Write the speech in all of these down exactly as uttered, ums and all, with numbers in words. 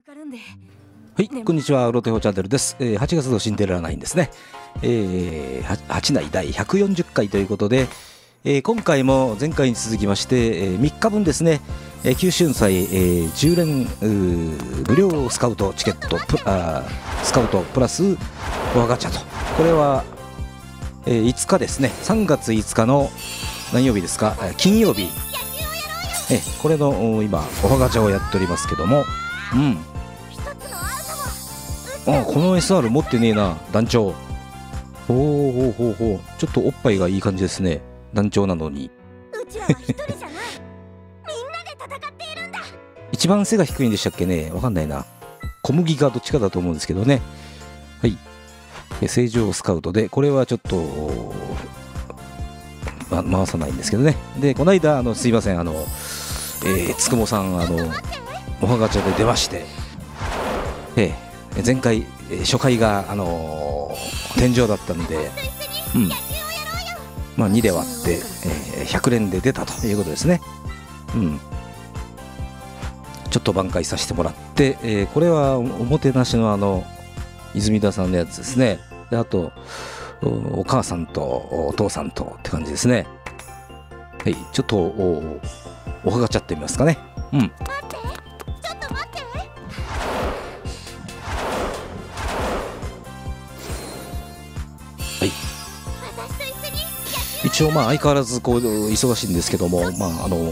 はい、こんにちは。ロテホチャンネルです。えー、はちがつのシンデレラナインですね。えー、はち内だいひゃくよんじゅっかいということで、えー、今回も前回に続きまして、えー、みっかぶんですね、えー、九春祭、えー、じゅう連無料スカウトチケットプあスカウトプラスオアガチャと、これは、えー、いつかですね、さんがついつかの何曜日ですか、金曜日、えー、これの今オアガチャをやっておりますけども、うんあ、この エスアール 持ってねえな、団長。ほうほうほうほう、ちょっとおっぱいがいい感じですね、団長なのに。 うちらは一人じゃないみんなで戦っているんだ。 一番背が低いんでしたっけね、わかんないな。小麦がどっちかだと思うんですけどね。はい、正常スカウトで、これはちょっと、ま、回さないんですけどね。で、この間、あのすいません、あの、えー、つくもさん、あのおはガチャで出まして、ええ前回初回が、あのー、天井だったんで、うん、まあにで割って、えー、ひゃく連で出たということですね。うん、ちょっと挽回させてもらって、えー、これはおもてなしのあの泉田さんのやつですね。で、あと お, お母さんとお父さんとって感じですね。はい、ちょっと お, おはがちゃってみますかね。うん、一応まあ相変わらずこう忙しいんですけども、まああの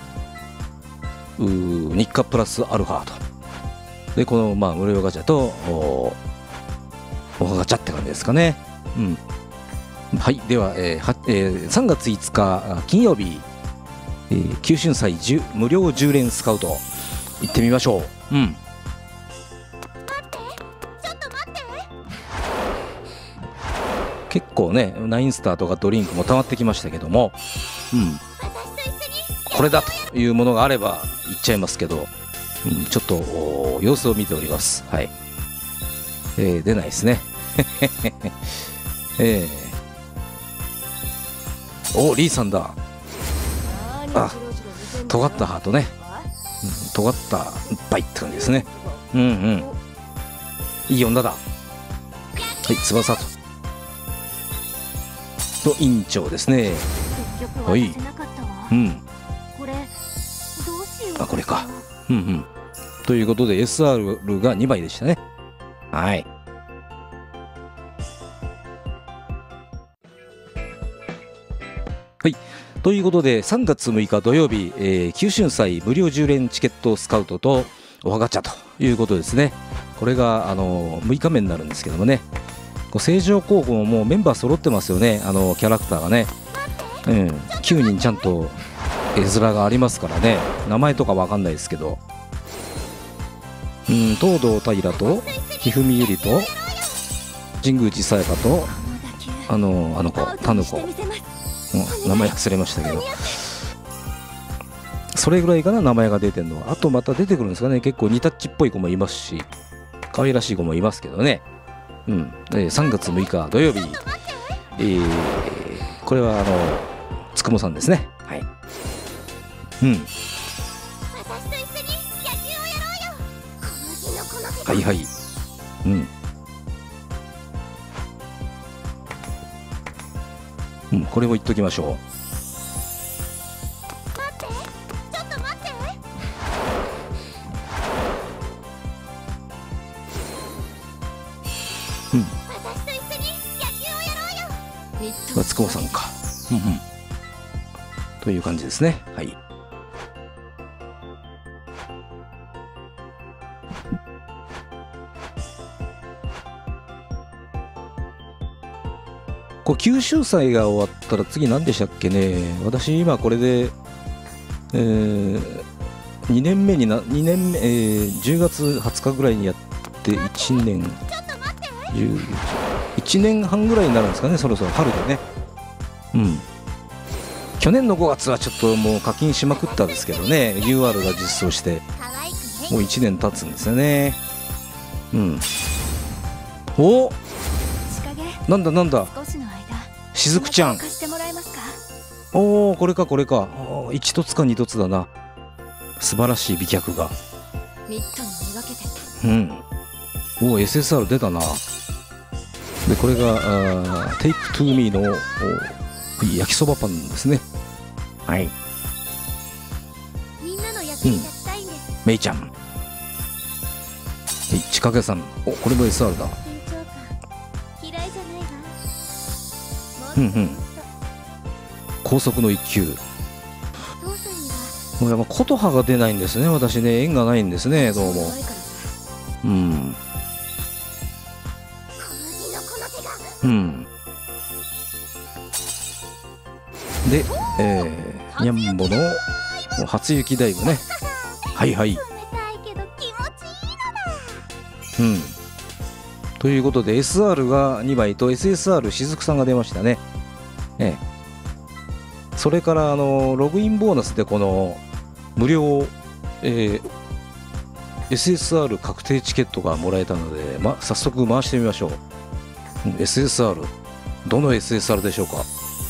日課プラスアルファとで、このまあ無料ガチャと お, おはガチャって感じですかね。うん、はい、では、えーはえー、さんがついつか金曜日、えー、九春祭無料じゅう連スカウト行ってみましょう。うん、結構ね、ナインスターとかドリンクも溜まってきましたけども、うん、これだというものがあれば行っちゃいますけど、うん、ちょっと様子を見ております。はい、えー、出ないですね。えー、お、リーさんだ。あ、尖ったハートね、うん、尖ったいっぱいって感じですね。うんうん、いい女だ。はい、翼とと委員長ですね。はい、うん、あ、これか。うんうん。ということで エスアール がにまいでしたね。はい。はい。ということでさんがつむいか土曜日、えー、九春祭無料じゅう連チケットスカウトとおはガチャということですね。これがあのむいかめになるんですけどもね。成城高校ももうメンバー揃ってますよね、あのキャラクターがね。うん、きゅうにんちゃんと絵面がありますからね。名前とかわかんないですけど、うん、東堂平とひふみゆりと神宮寺沙也加とあのあの子タヌ子、うん、名前忘れましたけど、それぐらいかな、名前が出てるのは。あとまた出てくるんですかね。結構ニタッチっぽい子もいますし、可愛らしい子もいますけどね。うん、えー、さんがつむいか土曜日、えー、これはあのつくもさんですね。はい、うん、はいはい、うん、うん、これも言っときましょう。つくもさんか、うんうん、という感じですね。はい、こう九州祭が終わったら次何でしたっけね。私今これで、えー、にねんめになにねんめ、えー、じゅうがつはつかぐらいにやっていちねんいちねんはんぐらいになるんですかね、そろそろ春でね。うん、去年のごがつはちょっともう課金しまくったんですけどね、 ユーアール が実装してもういちねん経つんですよね。うん、お、なんだなんだ、しずくちゃん。おお、これかこれか。いち凸かに凸だな。素晴らしい美脚が。 分けて。 うん。お、エスエスアール 出たな。でこれがあ Take to me の焼きそばパンですね。はい。 みんなの役に立ちたいんです。 めいちゃん。はい、ちかけさん。お、これも エスアール だ。 緊張感嫌いじゃないわ。 うんうん。高速の一球。 父さんにはもうやっぱ琴葉が出ないんですね。私ね、縁がないんですね、どうも。 弱いからさ。 うん。 小麦のこの手が。 うん。で、えー、にゃんぼの初雪ダイブね。はいはい。 冷たいけど気持ちいいのだ。 うん。ということで エスアール がにばいと エスエスアール しずくさんが出ましたね。ええ。それからあのログインボーナスでこの無料、えー、エスエスアール 確定チケットがもらえたので、ま、早速回してみましょう。うん、エスエスアール どの エスエスアール でしょうか。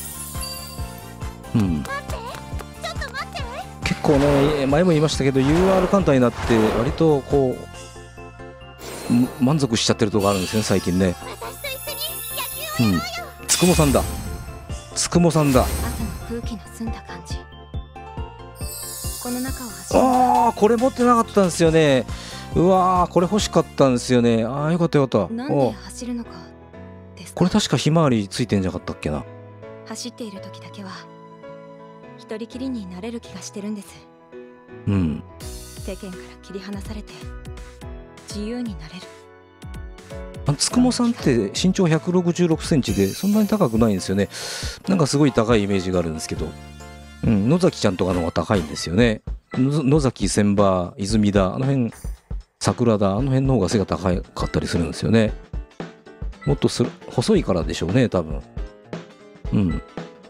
うん、 待って、ちょっと待って。 結構ね前も言いましたけど ユーアール 艦隊になって割とこう満足しちゃってるところあるんですね最近ね。 私と一緒に野球をやろうよ。 うん、つくもさんだつくもさんだ。 朝の空気の澄んだ感じ。この中を走る。 ああこれ持ってなかったんですよね。うわーこれ欲しかったんですよね。ああよかったよかった。 なんで走るのかですか。 これ確かひまわりついてんじゃなかったっけな。 走っている時だけは一人きりになれる気がしてるんです。 うん。 世間から切り離されて自由になれる。 つくもさんって身長ひゃくろくじゅうろくセンチでそんなに高くないんですよね。なんかすごい高いイメージがあるんですけど、うん、野崎ちゃんとかの方が高いんですよね。の野崎千葉泉田あの辺桜田あの辺の方が背が高かったりするんですよね。もっとする細いからでしょうね多分。うん。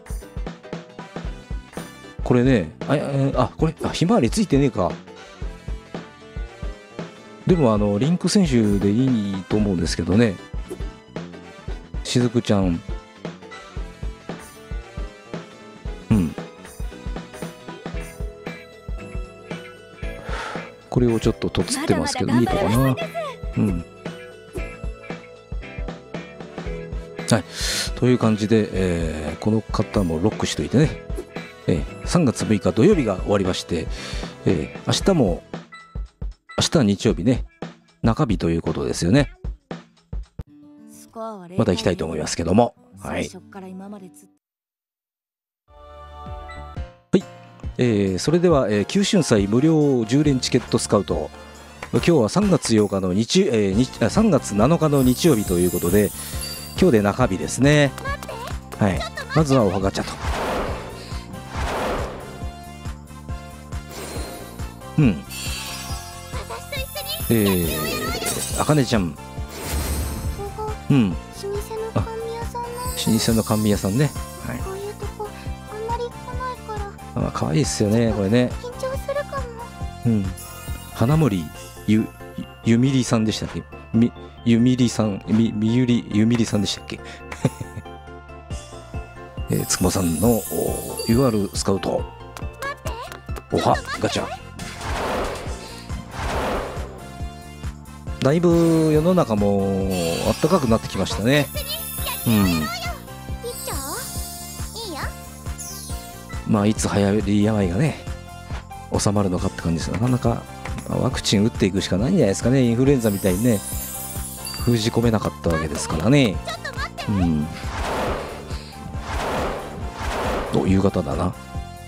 これねああこれあひまわりついてねえか。でもあのリンク選手でいいと思うんですけどね。しずくちゃん。うん。これをちょっととつってますけどいいのかな。うん。はい。という感じで、えー、この方もロックしといてね。えー、さんがつむいか土曜日が終わりまして、えー、明日も明日は日曜日ね、中日ということですよね。また行きたいと思いますけども。はい。はい。えー、それでは、えー、九春祭無料じゅう連チケットスカウト。今日はさんがつようかの日、えー、日さんがつなのかの日曜日ということで、今日で中日ですね。はい。まずはおはガチャと。うん。えー、あかねちゃん。うん。あ、老舗の甘味屋さんね。はい。 こういうとこあんまり来ないから。 あ、可愛いですよね、これね。 緊張するかも。 うん。花森ゆゆみりさんでしたっけ？みゆみりさん、みみゆりゆみりさんでしたっけ？えー、つくもさんの ユーアール スカウト。おはガチャ。だいぶ世の中も暖かくなってきましたね。うん。まあいつ流行り病がね収まるのかって感じです。なかなかワクチン打っていくしかないんじゃないですかね。インフルエンザみたいにね封じ込めなかったわけですからね。うん。お、夕方だな。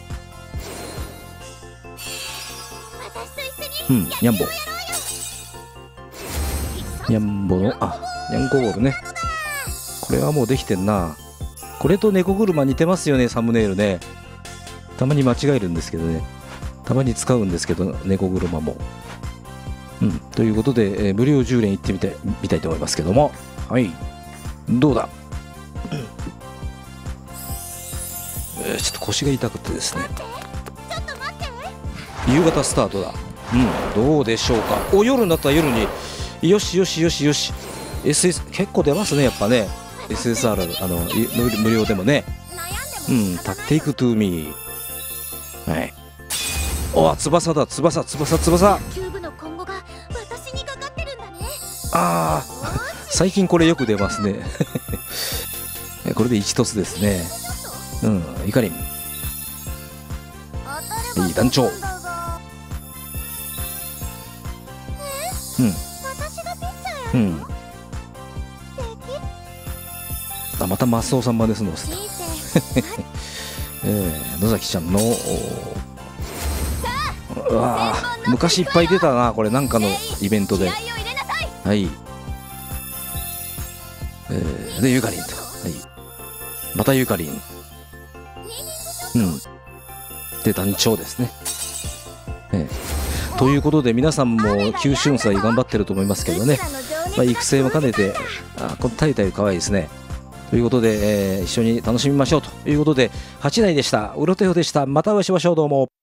うん、にゃんぼ。にゃんぼの、あ、にゃんこボールね。これはもうできてんな。これと猫車似てますよね、サムネイルね。たまに間違えるんですけどね。たまに使うんですけど、猫車も。うん、ということで、えー、無料じゅう連行ってみたい、みたいと思いますけども。はい。どうだ、えー、ちょっと腰が痛くてですね。夕方スタートだ。うん、どうでしょうか。お、夜になったら夜に。よしよしよしよし。エスエス 結構出ますねやっぱね。 エスエスアール あの無料でもね。うん、Take to me。はい。お、翼だ、翼翼翼。 キューブの今後が私ああ最近これよく出ますねこれでいち凸ですね。うんゆかりんいい団長。うんうんあまたマスオさんまですのえー、野崎ちゃんのうわー昔いっぱい出たなこれなんかのイベントで。はい、えー、でゆかりんと、はい、またゆかりんうんで団長ですね、えー、ということで皆さんも九春祭頑張ってると思いますけどね、まあ、育成も兼ねてあこのタイタイ可愛いですね。ということで、えー、一緒に楽しみましょうということではちだいでした。うろてよでした。またお会いしましょう。どうも。